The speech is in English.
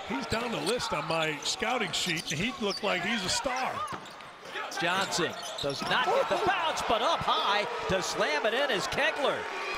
He's down the list on my scouting sheet. He looked like he's a star. Johnson does not get the bounce, but up high to slam it in is Kegler.